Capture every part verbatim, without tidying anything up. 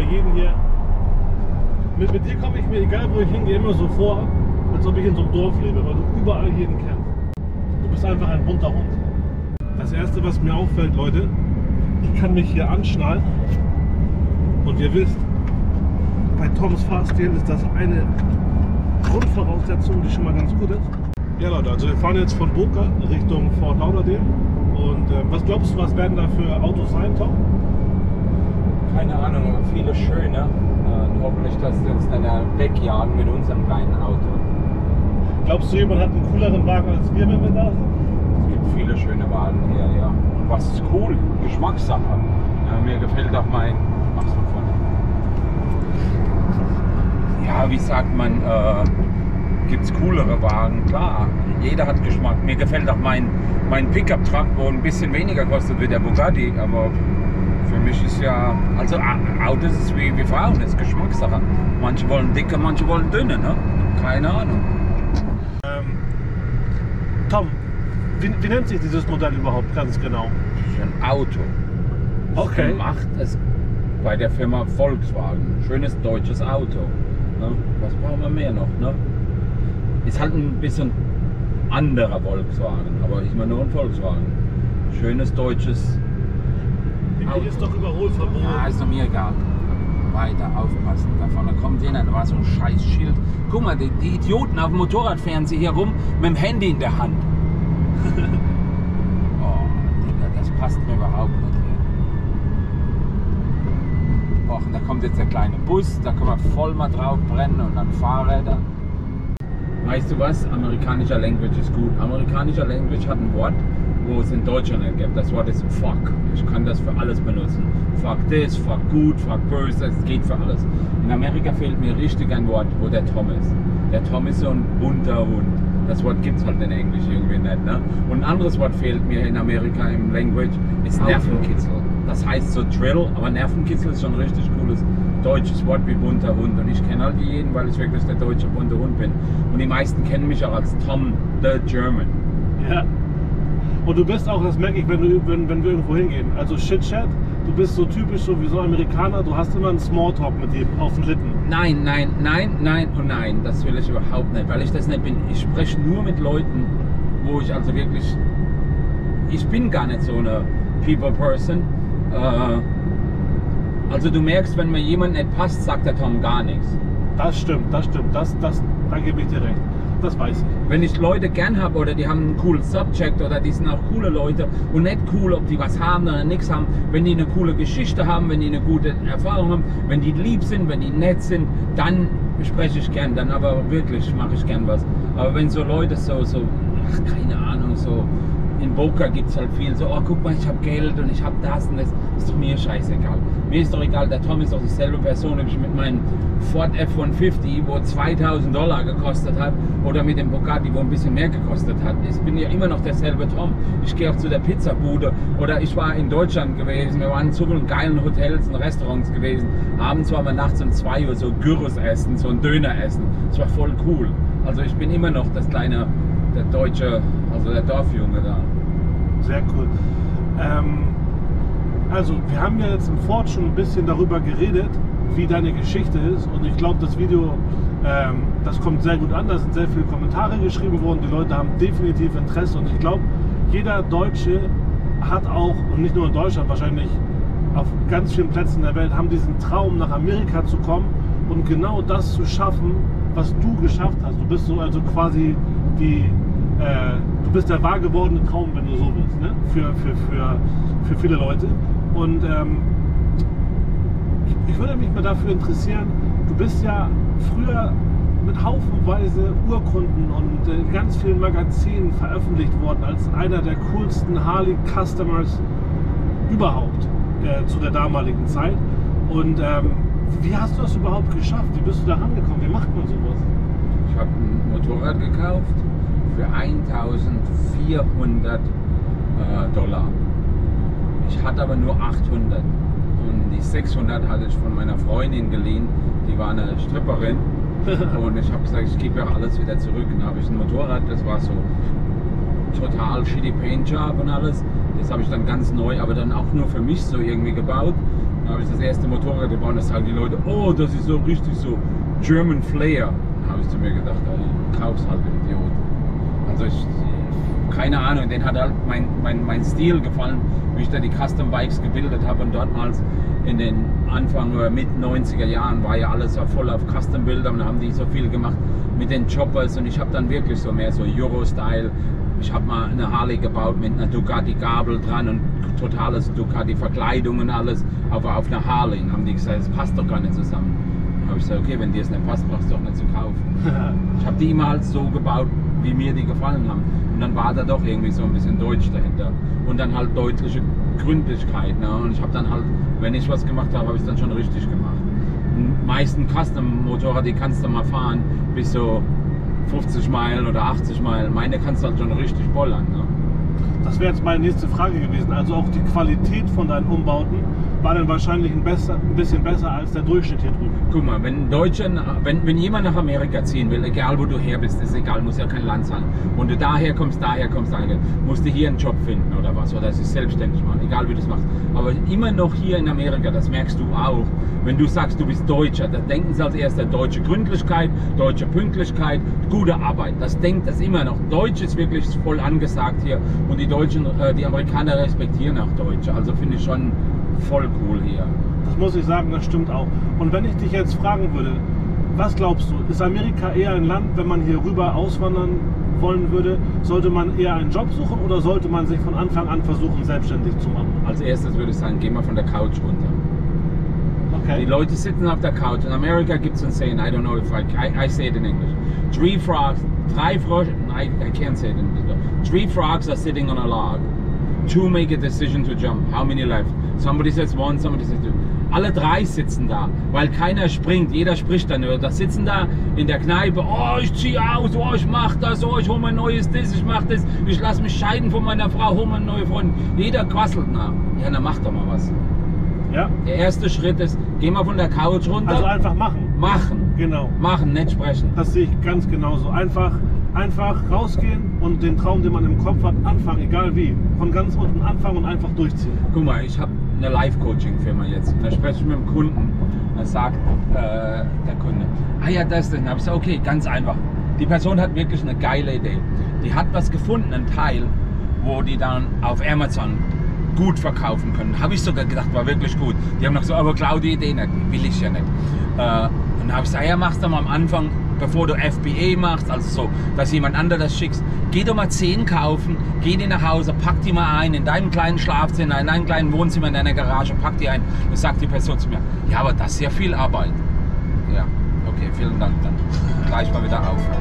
jeden hier. Mit, mit dir komme ich mir, egal wo ich hingehe, immer so vor, als ob ich in so einem Dorf lebe, weil du überall jeden kennst. Du bist einfach ein bunter Hund. Das erste, was mir auffällt, Leute, ich kann mich hier anschnallen. Und ihr wisst, bei Toms Fahrstil ist das eine Grundvoraussetzung, die schon mal ganz gut ist. Ja Leute, also wir fahren jetzt von Boca Richtung Fort Lauderdale. Und äh, was glaubst du, was werden da für Autos sein, Tom? Keine Ahnung, aber viele schöne. Äh, hoffentlich, dass sie uns dann wegjagen mit unserem kleinen Auto. Glaubst du, jemand hat einen cooleren Wagen als wir, wenn wir da sind? Es gibt viele schöne Wagen hier, ja. Und was ist cool? Geschmackssache. Ja, mir gefällt auch mein... Mach's von vorne. Ja, wie sagt man, äh, gibt es coolere Wagen? Klar, jeder hat Geschmack. Mir gefällt auch mein, mein Pickup-Truck, wo ein bisschen weniger kostet wie der Bugatti, aber für mich ist ja, also Autos ist wie, wie Frauen, das ist Geschmackssache. Manche wollen dicke, manche wollen dünne, ne? Keine Ahnung. Ähm, Tom, wie, wie nennt sich dieses Modell überhaupt ganz genau? Das ist ein Auto. Okay. Macht es bei der Firma Volkswagen. Schönes deutsches Auto. Ne? Was brauchen wir mehr noch? Ne? Ist halt ein bisschen anderer Volkswagen, aber ich meine nur ein Volkswagen. Schönes deutsches Auto. Hier ist doch Überholverbot. Ja, ist doch mir egal. Weiter aufpassen. Da vorne kommt jeder, da war so ein scheiß Schild. Guck mal, die, die Idioten auf dem Motorrad fahren sie hier rum mit dem Handy in der Hand. Oh, Digga, das passt mir überhaupt nicht hier. Och, und da kommt jetzt der kleine Bus, da können wir voll mal drauf brennen und dann Fahrräder. Weißt du was? Amerikanischer Language ist gut. Amerikanischer Language hat ein Wort, wo es in Deutschland nicht gibt. Das Wort ist fuck. Ich kann das für alles benutzen. Fuck this, fuck gut, fuck böse, es geht für alles. In Amerika fehlt mir richtig ein Wort, wo der Tom ist. Der Tom ist so ein bunter Hund. Das Wort gibt es halt in Englisch irgendwie nicht. Ne? Und ein anderes Wort fehlt mir in Amerika im Language, ist Nervenkitzel. Das heißt so Drill, aber Nervenkitzel ist schon ein richtig cooles deutsches Wort wie bunter Hund. Und ich kenne halt jeden, weil ich wirklich der deutsche bunte Hund bin. Und die meisten kennen mich auch als Tom the German. Ja. Und du bist auch, das merke ich, wenn, du, wenn, wenn wir irgendwo hingehen. Also Shit-Chat, du bist so typisch so wie so Amerikaner, du hast immer einen Smalltalk mit jedem auf den Lippen. Nein, nein, nein, nein und nein, das will ich überhaupt nicht, weil ich das nicht bin. Ich spreche nur mit Leuten, wo ich also wirklich, ich bin gar nicht so eine People-Person. Äh, also du merkst, wenn mir jemand nicht passt, sagt der Tom gar nichts. Das stimmt, das stimmt, das, das, da gebe ich dir recht. Das weiß ich. Wenn ich Leute gern habe oder die haben einen coolen Subject oder die sind auch coole Leute und nicht cool, ob die was haben oder nichts haben, wenn die eine coole Geschichte haben, wenn die eine gute Erfahrung haben, wenn die lieb sind, wenn die nett sind, dann spreche ich gern, dann aber wirklich mache ich gern was. Aber wenn so Leute so, so, ach, keine Ahnung, so in Boca gibt es halt viel so, oh guck mal, ich habe Geld und ich habe das und das, ist doch mir scheißegal. Mir ist doch egal, der Tom ist doch dieselbe Person, ob ich mit meinem Ford F hundertfünfzig, wo zweitausend Dollar gekostet hat, oder mit dem Bugatti, wo ein bisschen mehr gekostet hat. Ich bin ja immer noch derselbe Tom. Ich gehe auch zu der Pizzabude oder ich war in Deutschland gewesen, wir waren in so vielen geilen Hotels und Restaurants gewesen. Abends waren wir nachts um zwei Uhr so Gyros essen, so ein Döner essen. Das war voll cool. Also ich bin immer noch das kleine, der deutsche, also der Dorfjunge da. Sehr cool. Ähm, also wir haben ja jetzt im Ford schon ein bisschen darüber geredet, wie deine Geschichte ist, und ich glaube, das Video, ähm, das kommt sehr gut an, da sind sehr viele Kommentare geschrieben worden, die Leute haben definitiv Interesse, und ich glaube, jeder Deutsche hat auch, und nicht nur in Deutschland, wahrscheinlich auf ganz vielen Plätzen der Welt, haben diesen Traum, nach Amerika zu kommen und genau das zu schaffen, was du geschafft hast. Du bist so also quasi die, äh, du bist der wahr gewordene Traum, wenn du so willst, ne? für, für, für, für viele Leute. Und ähm, ich, ich würde mich mal dafür interessieren, du bist ja früher mit haufenweise Urkunden und äh, ganz vielen Magazinen veröffentlicht worden als einer der coolsten Harley-Customers überhaupt äh, zu der damaligen Zeit. Und ähm, wie hast du das überhaupt geschafft? Wie bist du da rangekommen? Wie macht man sowas? Ich habe ein Motorrad gekauft für eintausendvierhundert äh, Dollar. Ich hatte aber nur achthundert. Und die sechshundert hatte ich von meiner Freundin geliehen. Die war eine Stripperin. Und ich habe gesagt, ich gebe ja alles wieder zurück. Und dann habe ich ein Motorrad, das war so total shitty Paint Job und alles. Das habe ich dann ganz neu, aber dann auch nur für mich so irgendwie gebaut. Dann habe ich das erste Motorrad gebaut und da sagen die Leute, oh, das ist so richtig so German Flair. Dann habe ich zu mir gedacht, ey, kauf's halt, Idiot. Also ich, keine Ahnung, den hat halt mein, mein, mein Stil gefallen, wie ich da die Custom Bikes gebildet habe und dortmals in den Anfang oder mit neunziger Jahren war ja alles voll auf Custom Bilder und da haben die so viel gemacht mit den Choppers und ich habe dann wirklich so mehr so Euro-Style. Ich habe mal eine Harley gebaut mit einer Ducati-Gabel dran und totales Ducati-Verkleidung und alles, aber auf einer Harley. Dann haben die gesagt, das passt doch gar nicht zusammen. Dann habe ich gesagt, okay, wenn dir es nicht passt, brauchst du doch nicht zu kaufen. Ich habe die immer halt so gebaut, wie mir die gefallen haben. Und dann war da doch irgendwie so ein bisschen Deutsch dahinter. Und dann halt deutliche Gründlichkeit. Ne? Und ich habe dann halt, wenn ich was gemacht habe, habe ich es dann schon richtig gemacht. Die meisten Custom-Motorrad, die kannst du mal fahren, bis so fünfzig Meilen oder achtzig Meilen. Meine kannst du halt schon richtig bollern. Ne? Das wäre jetzt meine nächste Frage gewesen. Also auch die Qualität von deinen Umbauten war dann wahrscheinlich ein, besser, ein bisschen besser als der Durchschnitt hier drüben. Guck mal, wenn, Deutsche, wenn, wenn jemand nach Amerika ziehen will, egal wo du her bist, ist egal, muss ja kein Land sein. Und du daher kommst, daher kommst, daher musst du hier einen Job finden oder was, oder sich selbstständig machen, egal wie du das machst. Aber immer noch hier in Amerika, das merkst du auch, wenn du sagst, du bist Deutscher, da denken sie als erster deutsche Gründlichkeit, deutsche Pünktlichkeit, gute Arbeit. Das denkt das immer noch. Deutsch ist wirklich voll angesagt hier und die Deutschen, äh, die Amerikaner respektieren auch Deutsche. Also finde ich schon voll cool hier. Das muss ich sagen, das stimmt auch. Und wenn ich dich jetzt fragen würde, was glaubst du, ist Amerika eher ein Land, wenn man hier rüber auswandern wollen würde, sollte man eher einen Job suchen oder sollte man sich von Anfang an versuchen, selbstständig zu machen? Als erstes würde ich sagen, geh mal von der Couch runter. Okay. Die Leute sitzen auf der Couch. In Amerika gibt es ein Saying, I don't know if I, I, I say it in English. Three frogs, drei Frösche, I, I can't say it in English. Three frogs are sitting on a log. Two make a decision to jump. How many left? Somebody says one, somebody says two. Alle drei sitzen da, weil keiner springt, jeder spricht dann nur. Da sitzen da in der Kneipe, oh, ich ziehe aus, oh, ich mach das, oh, ich hole mein neues das, ich mach das, ich lass mich scheiden von meiner Frau, hole meine neue Freundin. Jeder quasselt nach. Ja, dann mach doch mal was. Ja? Der erste Schritt ist, geh mal von der Couch runter. Also einfach machen. Machen. Genau. Machen, nicht sprechen. Das sehe ich ganz genauso. Einfach, einfach rausgehen und den Traum, den man im Kopf hat, anfangen, egal wie. Von ganz unten anfangen und einfach durchziehen. Guck mal, ich habe eine Live-Coaching-Firma jetzt. Da spreche ich mit dem Kunden. Da sagt äh, der Kunde, ah ja, das, das. Dann habe ich gesagt, okay, ganz einfach. Die Person hat wirklich eine geile Idee. Die hat was gefunden, ein Teil, wo die dann auf Amazon gut verkaufen können. Habe ich sogar gedacht, war wirklich gut. Die haben noch so, aber klau die Idee nicht, will ich ja nicht. Äh, und dann habe ich gesagt, ja, machst du mal am Anfang, bevor du F B A machst, also so, dass jemand anderes schickst, geh doch mal zehn kaufen, geh die nach Hause, pack die mal ein in deinem kleinen Schlafzimmer, in deinem kleinen Wohnzimmer, in deiner Garage, pack die ein. Dann sagt die Person zu mir, ja, aber das ist ja viel Arbeit. Ja, okay, vielen Dank, dann gleich mal wieder aufhören.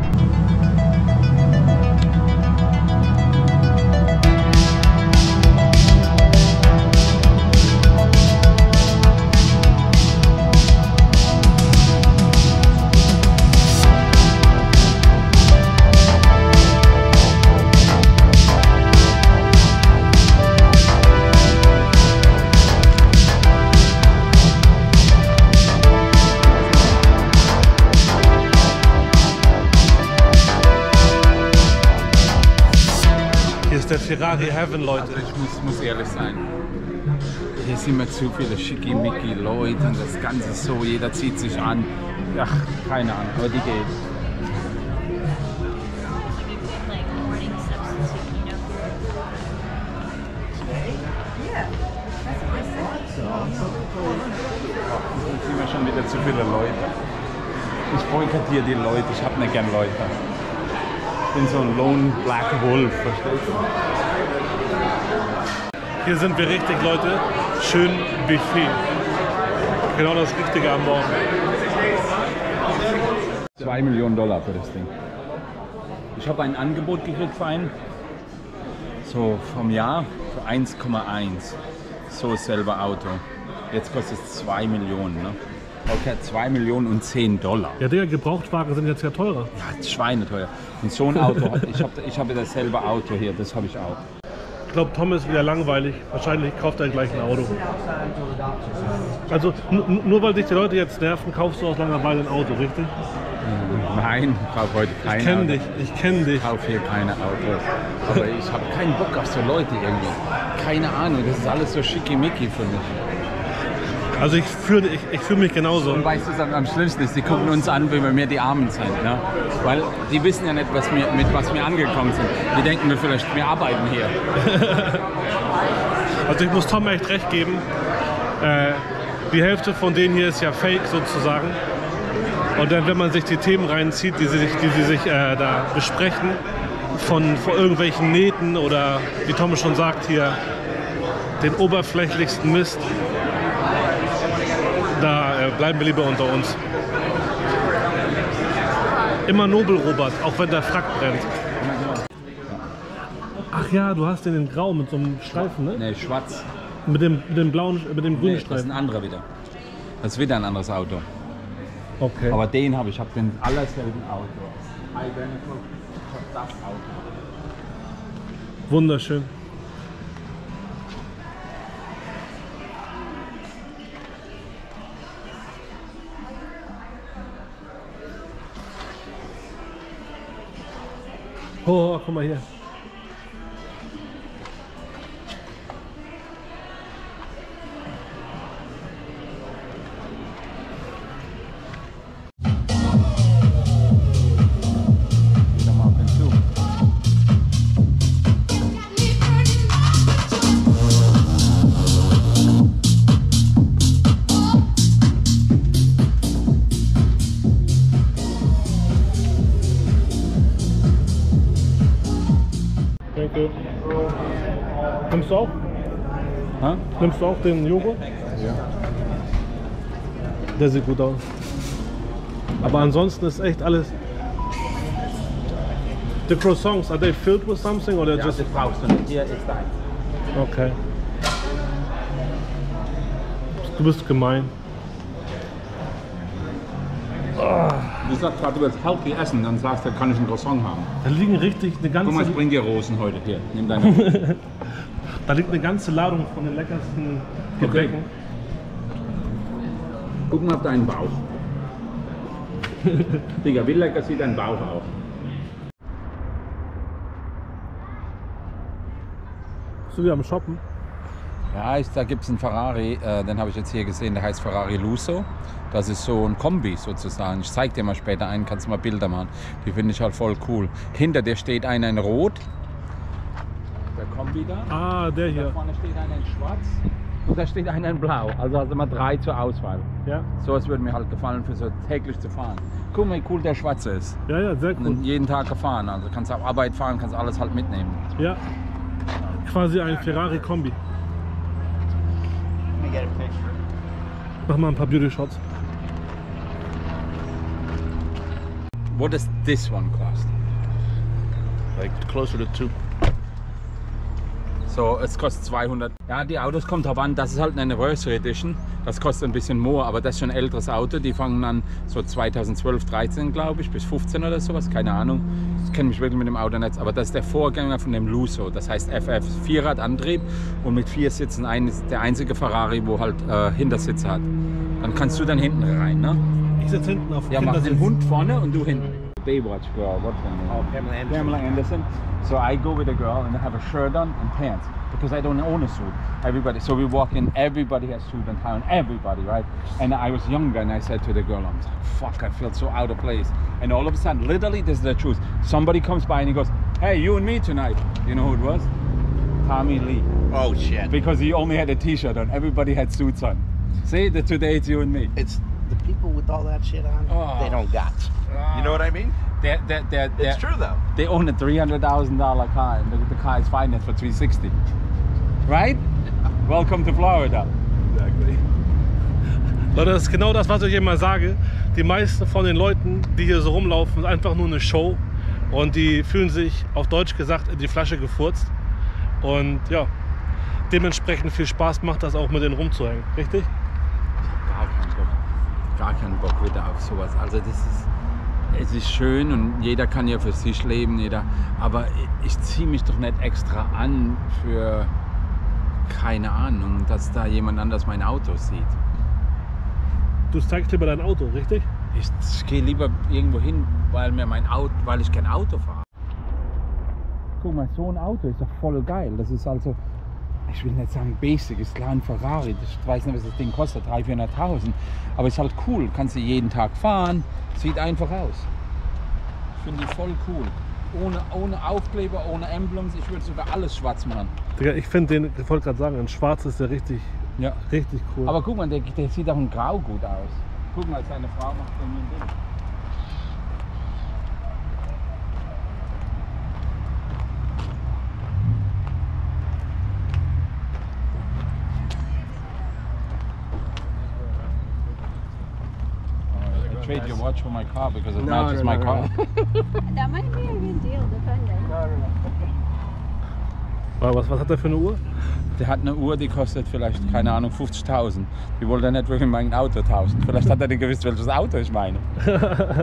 Der Ferrari Heaven, Leute. Also ich muss, muss ehrlich sein, hier sind mir zu viele schickimicki Leute und das Ganze so, jeder zieht sich an. Ach, keine Ahnung, aber die geht. Jetzt sind wir schon wieder zu viele Leute. Ich boykottiere die Leute, ich habe nicht gern Leute. Ich bin so ein Lone Black Wolf, verstehst du? Hier sind wir richtig, Leute. Schön Buffet. Genau das Richtige am Morgen. Zwei Millionen Dollar für das Ding. Ich habe ein Angebot gekriegt für einen, so vom Jahr, für eins Komma eins. So selber Auto. Jetzt kostet es zwei Millionen. Ne? Okay, zwei Millionen und zehn Dollar. Ja, Digga, Gebrauchtwagen sind jetzt ja teurer. Ja, schweineteuer. Und so ein Auto, ich habe ich hab dasselbe Auto hier, das habe ich auch. Ich glaube, Tom ist wieder langweilig. Wahrscheinlich kauft er gleich ein Auto. Also, nur weil dich die Leute jetzt nerven, kaufst du aus Langeweile ein Auto, richtig? Nein, ich kaufe heute keine Ich kenne Autos. dich, ich kenne dich. Ich kaufe hier keine Autos. Aber ich habe keinen Bock auf so Leute irgendwie. Keine Ahnung, das ist alles so schickimicki für mich. Also ich fühle ich, ich fühl mich genauso. Und weißt du, was am schlimmsten ist? Die gucken uns an, wie wir mir die Armen sind. Ne? Weil die wissen ja nicht, was wir, mit was wir angekommen sind. Die denken wir vielleicht, wir arbeiten hier. Also ich muss Tom echt recht geben. Äh, die Hälfte von denen hier ist ja fake sozusagen. Und dann, wenn man sich die Themen reinzieht, die sie sich, die sie sich äh, da besprechen, von, von irgendwelchen Nähten oder, wie Tom schon sagt, hier den oberflächlichsten Mist, da äh, bleiben wir lieber unter uns. Immer nobel, Robert, auch wenn der Frack brennt. Ach ja, du hast den in Grau mit so einem Streifen, ne? Ne, schwarz. Mit dem, mit dem blauen, mit dem grünen Nee, Streifen. das ist ein anderer wieder. Das ist wieder ein anderes Auto. Okay. Aber den habe ich, ich habe den allerselben Auto. Identical, das Auto. Wunderschön. Oh, oh, guck mal hier. Wieder mal auf den Zug. Danke. Nimmst du auch? Ha? Nimmst du auch den Joghurt? Ja. Der sieht gut aus. Aber ansonsten ist echt alles. The croissants, are they filled with something or they're Ja, just? das brauchst du nicht. Hier ist dein. Okay. Du bist gemein. Du sagst gerade, du willst healthy essen, dann sagst du, kann ich einen Croissant haben. Da liegen richtig eine Guck mal, ganze. ich bring dir Rosen heute. Hier, nimm deine. Da liegt eine ganze Ladung von den leckersten Gebäcken. Guck mal auf deinen Bauch. Digga, wie lecker sieht dein Bauch aus? Bist du wieder am Shoppen? Ja, ich, da gibt es einen Ferrari, äh, den habe ich jetzt hier gesehen, der heißt Ferrari Lusso. Das ist so ein Kombi sozusagen. Ich zeig dir mal später einen, kannst du mal Bilder machen. Die finde ich halt voll cool. Hinter dir steht einer in Rot. Der Kombi da. Ah, der Da hier. vorne steht einer in Schwarz. Und da steht einer in Blau. Also hast du mal drei zur Auswahl. Ja, So was würde mir halt gefallen, für so täglich zu fahren. Guck mal, wie cool der Schwarze ist. ja, ja, sehr cool. Und jeden Tag gefahren. Also kannst du auf Arbeit fahren, kannst alles halt mitnehmen. Ja, quasi ein Ferrari-Kombi. Mach mal ein paar Beauty-Shots. What does this one cost? Like closer to two. So, es kostet zweihundert. Ja, die Autos kommt drauf an, das ist halt eine Anniversary Edition. Das kostet ein bisschen mehr, aber das ist schon ein älteres Auto. Die fangen an so zweitausendzwölf, dreizehn glaube ich, bis fünfzehn oder sowas, keine Ahnung. Ich kenne mich wirklich mit dem Auto nicht, aber das ist der Vorgänger von dem Lusso. Das heißt F F, Vierradantrieb und mit vier Sitzen. Ein ist der einzige Ferrari, wo halt äh, Hintersitze hat. Dann kannst du dann hinten rein, ne? Ich sitze hinten auf dem Ja, mach den Kindersitz. Hund vorne und du hinten. Baywatch girl, what's her name? Oh, Pamela Anderson. Pamela Anderson. So I go with a girl and I have a shirt on and pants because I don't own a suit. Everybody, so we walk in, everybody has suit and tie on, everybody, right? And I was younger and I said to the girl, I'm like, fuck, I feel so out of place. And all of a sudden, literally, this is the truth. Somebody comes by and he goes, hey, you and me tonight. You know who it was? Tommy Lee. Oh shit. Because he only had a t-shirt on, everybody had suits on. See, the today it's you and me. It's the people with all that shit on. Oh. They don't got. You know what I mean? They're, they're, they're, they're, It's true though. They own a three hundred thousand dollar car and the, the car is financed for three sixty. Right? Welcome to Florida. Exactly. Leute, das ist genau das, was ich immer sage. Die meisten von den Leuten, die hier so rumlaufen, sind einfach nur eine Show. Und die fühlen sich, auf Deutsch gesagt, in die Flasche gefurzt. Und ja, dementsprechend viel Spaß macht das auch, mit denen rumzuhängen. Richtig? Gar keinen Bock. Gar keinen Bock wieder auf sowas. Also das ist, es ist schön und jeder kann ja für sich leben, jeder. Aber ich ziehe mich doch nicht extra an für, keine Ahnung, dass da jemand anders mein Auto sieht. Du zeigst lieber dein Auto, richtig? Ich, ich gehe lieber irgendwo hin, weil mir mein Auto, weil ich kein Auto fahre. Guck mal, so ein Auto ist doch voll geil. Das ist also ich will nicht sagen basic, ist klar ein Ferrari. Ich weiß nicht, was das Ding kostet, dreihunderttausend, vierhunderttausend. Aber ist halt cool, kannst du jeden Tag fahren, sieht einfach aus. Ich finde die voll cool. Ohne, ohne Aufkleber, ohne Emblems, ich würde sogar alles schwarz machen. Digga, ich finde den, ich wollte gerade sagen, in schwarz ist der richtig, Ja. richtig cool. Aber guck mal, der, der sieht auch in Grau gut aus. Guck mal, seine Frau macht bei mir ein Ding. I trade your watch for my car because it No, matches no, my no, car. That might be a good deal, depending. Aber was, was hat der für eine Uhr? Der hat eine Uhr, die kostet vielleicht, keine Ahnung, fünfzigtausend. Die wollte er nicht wirklich in mein Auto tauschen. Vielleicht hat er nicht gewusst, welches Auto ich meine. Ich habe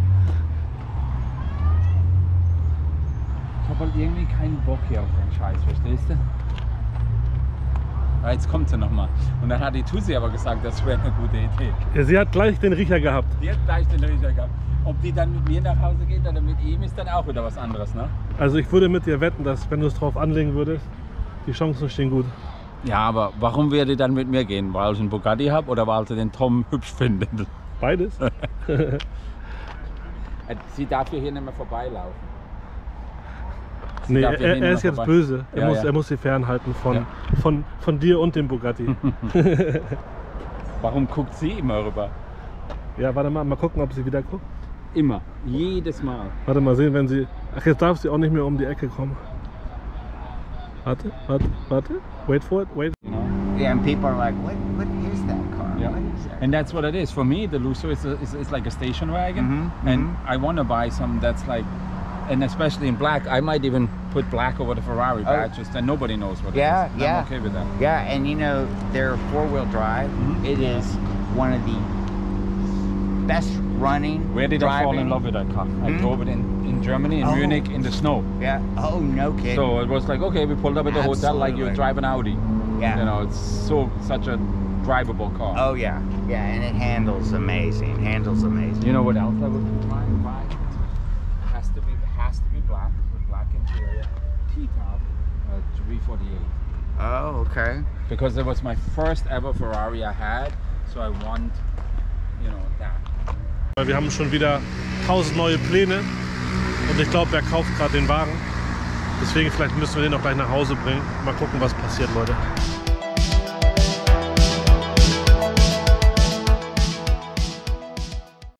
halt irgendwie keinen Bock hier auf den Scheiß, verstehst du? Ja, jetzt kommt sie nochmal. Und dann hat die Tusi aber gesagt, das wäre eine gute Idee. Ja, sie hat gleich den Riecher gehabt. Die hat gleich den Riecher gehabt. Ob die dann mit mir nach Hause geht oder mit ihm, ist dann auch wieder was anderes, ne? Also ich würde mit dir wetten, dass wenn du es drauf anlegen würdest, die Chancen stehen gut. Ja, aber warum würde die dann mit mir gehen? Weil ich einen Bugatti habe oder weil sie den Tom hübsch findet? Beides? Sie darf hier nicht mehr vorbeilaufen. Sie Nee, darf er, hier nicht er mehr ist jetzt vorbei- böse. Er, Ja, muss, ja. er muss sie fernhalten von, Ja. von, von dir und dem Bugatti. Warum guckt sie immer rüber? Ja, warte mal, mal gucken, ob sie wieder guckt. Immer. Jedes Mal. Warte mal sehen, wenn sie... Ach, jetzt darf sie auch nicht mehr um die Ecke kommen. Warte, warte, warte. Wait for it, wait. You know? Yeah, and people are like, what, what is that car? Yeah. What is that? And that's what it is. For me, the Lusso is, a, is, is like a station wagon. Mhm, And mhm. I want to buy some that's like, and especially in black, I might even put black over the Ferrari Oh. badge, just then nobody knows what Yeah, it is. And yeah. I'm okay with that. Yeah, and you know, they're four-wheel drive. Mhm. It is one of the best running, Where did I fall in driving- love with that car? I Hmm? drove it in, in Germany, in Oh. Munich, in the snow. Yeah. Oh, no kidding. So it was like, okay, we pulled up at the hotel like you Absolutely. drive an Audi. Yeah. You know, it's so such a drivable car. Oh yeah, yeah, and it handles amazing. Handles amazing. You know what else I would buy? buy? It has to be, it has to be black with black interior, T-top, uh, three forty-eight. Oh, okay. Because it was my first ever Ferrari I had, so I want, you know, that. Wir haben schon wieder tausend neue Pläne und ich glaube, er kauft gerade den Wagen. Deswegen vielleicht müssen wir den auch gleich nach Hause bringen. Mal gucken, was passiert, Leute.